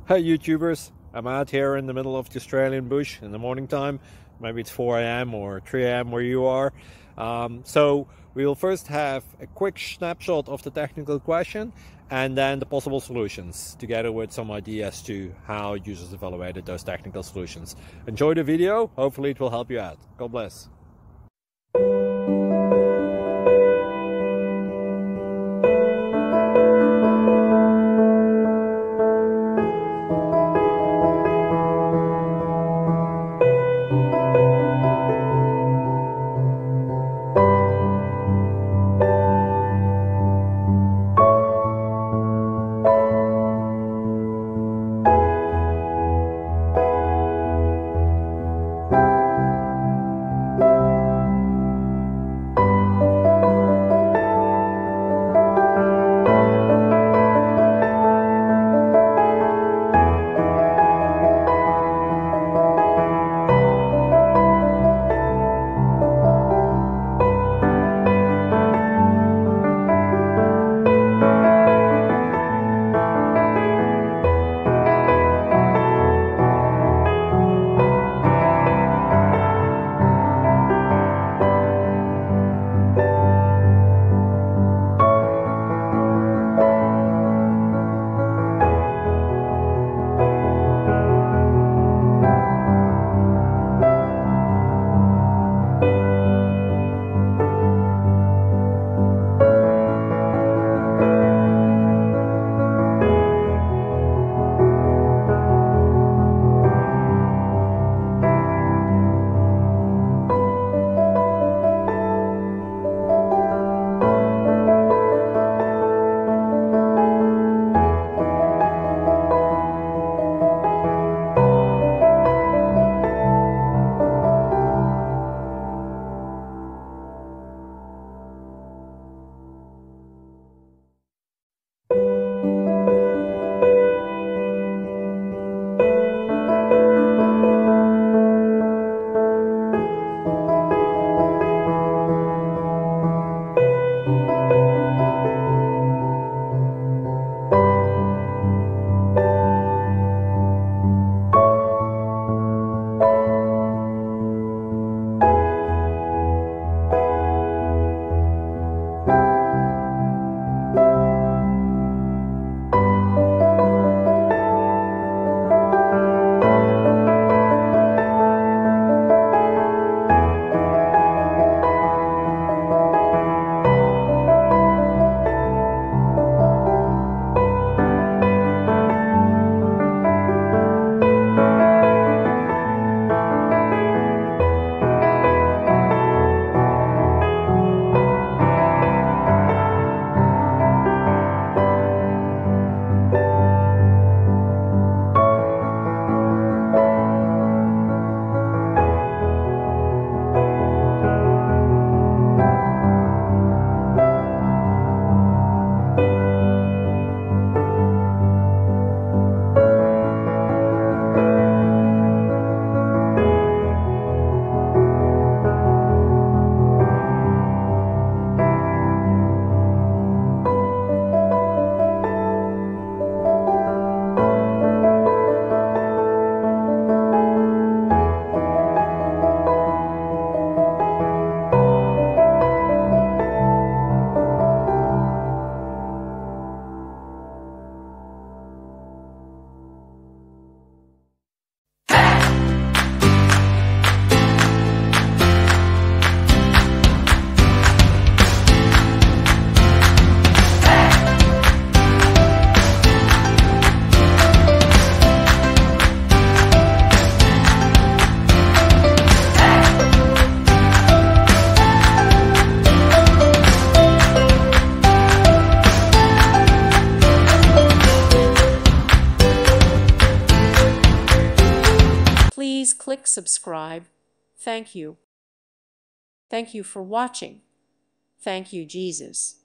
Hey YouTubers, I'm out here in the middle of the Australian bush in the morning time. Maybe it's 4 a.m. or 3 a.m. where you are. So we'll first have a quick snapshot of the technical question and then the possible solutions, together with some ideas to how users evaluated those technical solutions. Enjoy the video, hopefully it will help you out. God bless. Please click subscribe. Thank you. Thank you for watching. Thank you, Jesus.